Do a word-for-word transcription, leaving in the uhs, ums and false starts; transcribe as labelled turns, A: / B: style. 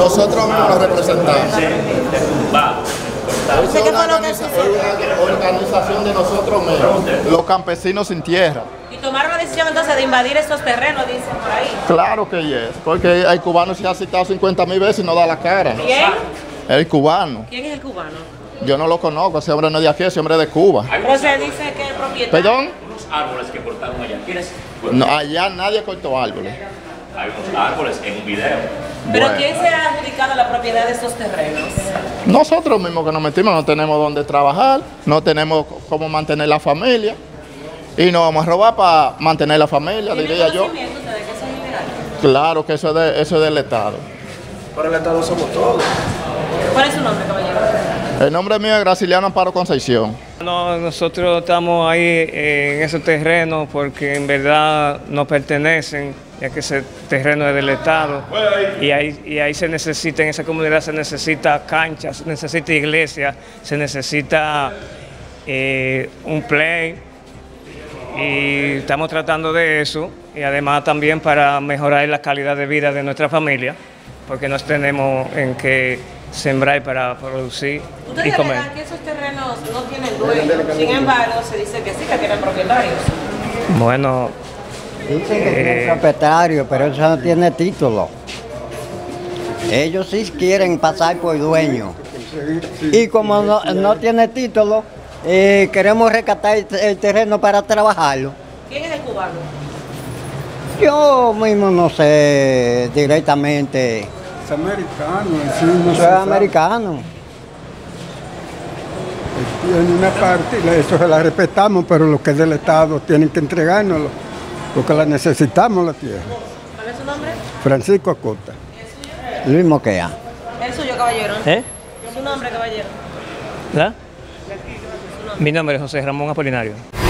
A: Nosotros mismos los representamos.
B: ¿Usted qué fue lo que sucedió?
A: Una organización de nosotros mismos, los campesinos sin tierra.
B: Y tomaron la decisión entonces de invadir estos terrenos, dicen por ahí.
A: Claro que yes, porque hay cubanos que se ha citado cincuenta mil veces y no da la cara.
B: ¿Quién?
A: El cubano.
B: ¿Quién es el cubano?
A: Yo no lo conozco, ese hombre no es de aquí, ese hombre es de Cuba.
B: Pero se dice que el propietario...
A: ¿Perdón?
C: Unos árboles que cortaron allá. ¿Quiénes?
A: No, allá nadie cortó árboles.
C: Hay unos árboles en un video.
B: ¿Pero
A: Bueno.
B: quién se ha adjudicado la propiedad de estos terrenos?
A: Nosotros mismos que nos metimos no tenemos dónde trabajar, no tenemos cómo mantener la familia y nos vamos a robar para mantener la familia,
B: ¿Tienen
A: diría yo.
B: conocimiento usted de que eso es ilegal?
A: Claro que eso es, de, eso es del Estado.
D: Para el Estado somos todos.
B: ¿Cuál es su nombre, caballero?
A: El nombre mío es Graciliano Amparo Concepción.
E: No, nosotros estamos ahí eh, en esos terrenos porque en verdad nos pertenecen, ya que ese terreno es del Estado. Y ahí, y ahí se necesita, en esa comunidad se necesita canchas, se necesita iglesia, se necesita eh, un play. Y estamos tratando de eso. Y además también para mejorar la calidad de vida de nuestra familia, porque nos tenemos en que sembrar para producir y
B: Ustedes
E: comer.
B: alegan que esos terrenos no tienen dueño, sin embargo se dice que sí que tienen propietarios.
E: Bueno,
F: Dicen que tienen propietario, pero eso no tiene título. Ellos sí quieren pasar por dueño. Y como no, no tiene título, eh, queremos rescatar el, el terreno para trabajarlo.
B: ¿Quién es el cubano?
F: Yo mismo no sé directamente.
D: Es americano, sí, no
F: Soy americano.
D: En una parte, eso se la respetamos, pero lo que es del Estado tienen que entregárnoslo, porque la necesitamos la tierra.
B: ¿Cuál es su nombre?
D: Francisco Acosta.
F: Luis Moquea.
B: El suyo, caballero.
E: ¿eh?
B: Su nombre, caballero.
E: ¿verdad? Mi nombre es José Ramón Apolinario.